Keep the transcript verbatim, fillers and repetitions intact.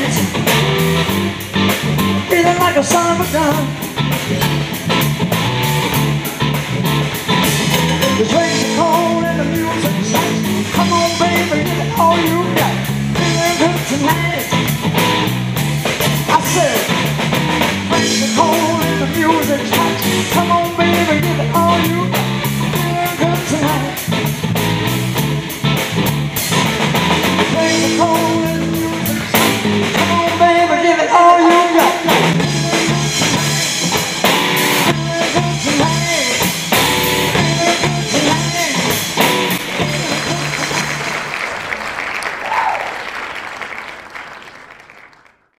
nights, feeling like a son of a gun. The drinks are cold and the music's nice. Come on, baby, give it all you got. Feeling good tonight.